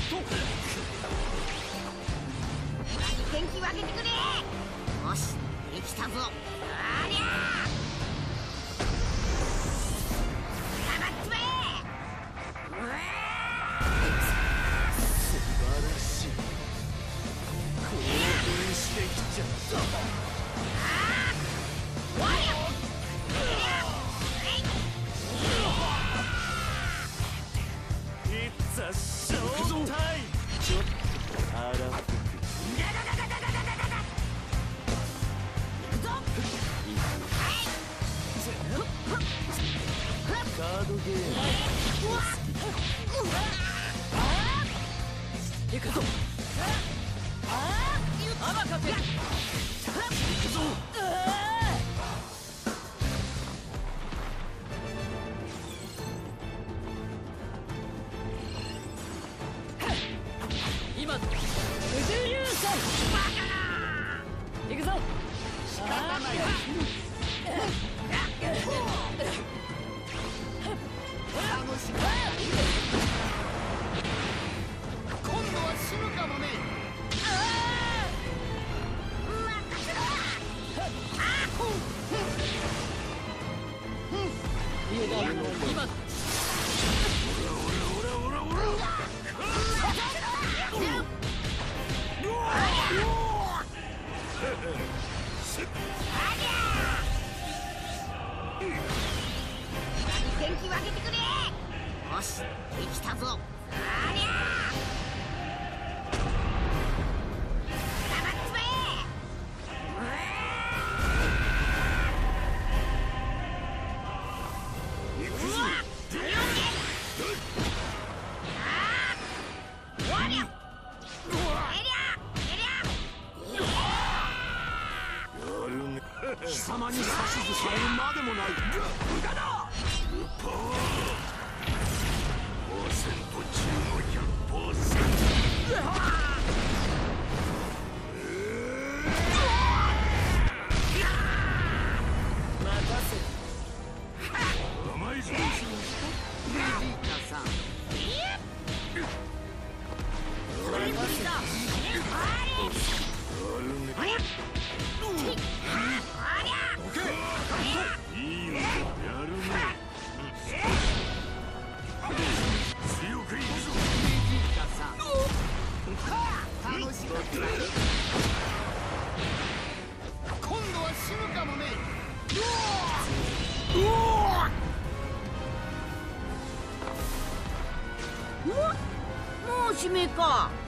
元気分けてくれ。よし、できたぞ。ありゃー、黙っちまえ。うわ素晴らしい。興奮してきちゃった。ショータイム。ちょっと荒っぽく。行くぞ。カードゲーム行くぞ。アバカテ。行くぞ。今宇宙流線バカな。行くぞ。仕方ない。楽しみ。今度は死ぬかもね。任せろ。今だ。元気分けてくれ。よし、できたぞ。ありゃー、黙っちまえ。行くぞ。貴様に指図されるまでもない。無駄だ。パワー%15%。任せ。甘いぞ。ベジータさん。それ無理だ。いいよ、やるね。強くいくぞ。ベジータさん。楽しかった。今度は死ぬかもね。 もう締めか。